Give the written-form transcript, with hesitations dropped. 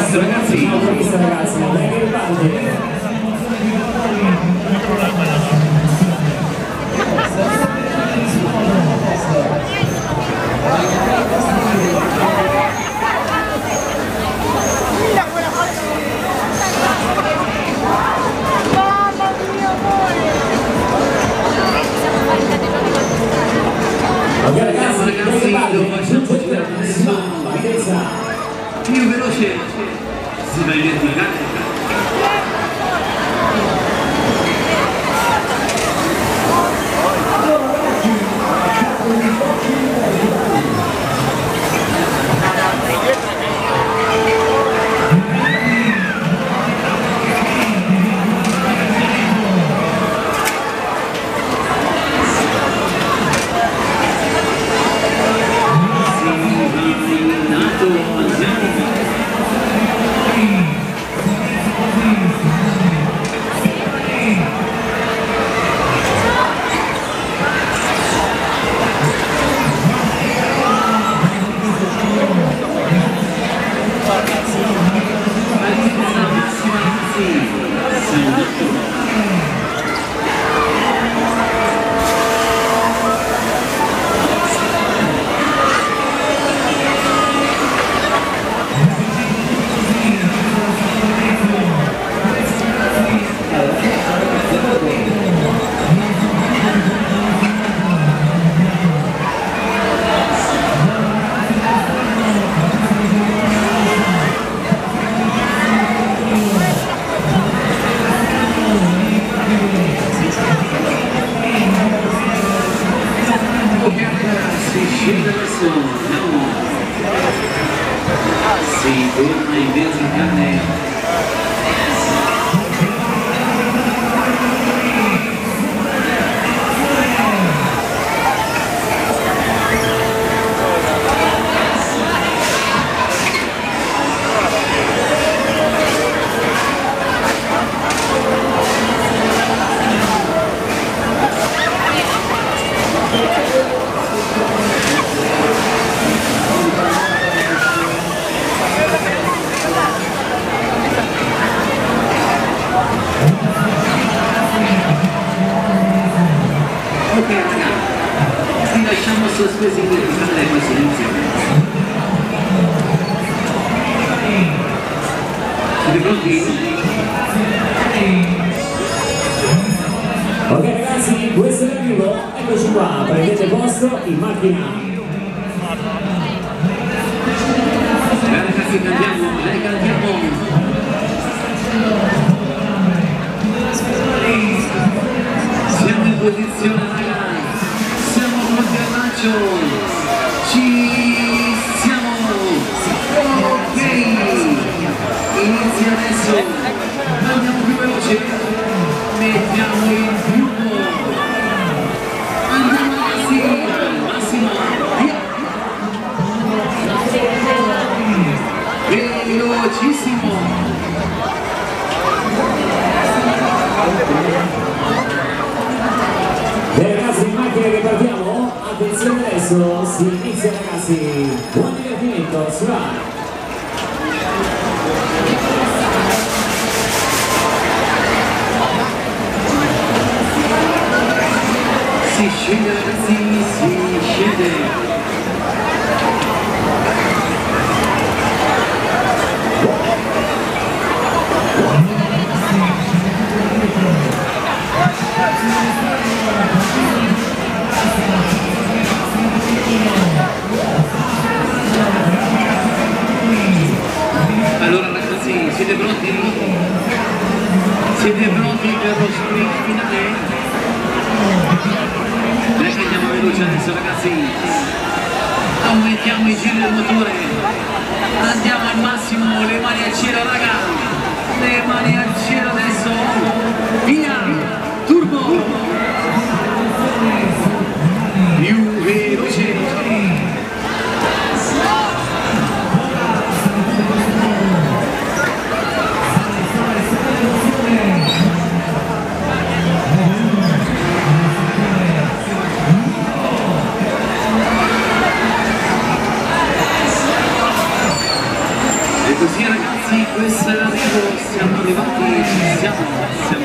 visto ragazzi? L'ho visto ragazzi, dai che riparte. Ok ragazzi, devo aggiungere la prossima altezza più veloce si va a identificare. Si torna in verticale. Ti lasciamo sospesi in verticale questo inizio. Siete pronti? Ok ragazzi, questo è l'arrivo, eccoci qua, prendete posto in macchina. Ragazzi, cantiamo. Siamo in posizione ragazzi, siamo pronti al lancio, ci siamo, ok, inizia adesso, andiamo più veloce, mettiamo il gruppo, andiamo ragazzi, al massimo, via, velocissimo. Bene ragazzi, in macchina che partiamo, attenzione adesso, si inizia ragazzi, buon divertimento, si va! Si scende ragazzi, si scende! Allora ragazzi, siete pronti? Siete pronti per lo sprint finale? Dai che andiamo veloce adesso ragazzi, aumentiamo i giri del motore, andiamo al massimo, le mani al cielo raga, le mani al cielo adesso, via, turbo, più veloce. ragazzi, questo è l'arrivo, siamo arrivati, ci siamo